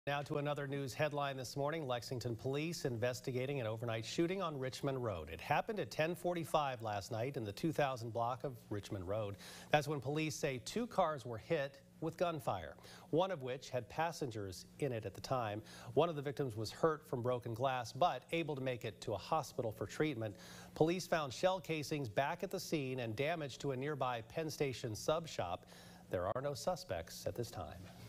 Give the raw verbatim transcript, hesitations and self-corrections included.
Now to another news headline this morning. Lexington police investigating an overnight shooting on Richmond Road. It happened at ten forty-five last night in the two thousand block of Richmond Road. That's when police say two cars were hit with gunfire, one of which had passengers in it at the time. One of the victims was hurt from broken glass, but able to make it to a hospital for treatment. Police found shell casings back at the scene and damage to a nearby Penn Station sub shop. There are no suspects at this time.